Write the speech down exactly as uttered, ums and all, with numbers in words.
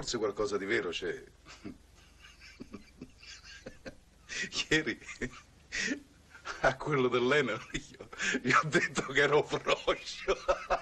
forse qualcosa di vero c'è. Ieri a quello dell'Enel io gli ho detto che ero froscio.